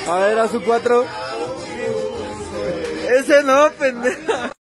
A ver, a su 4. Ese no, pendeja.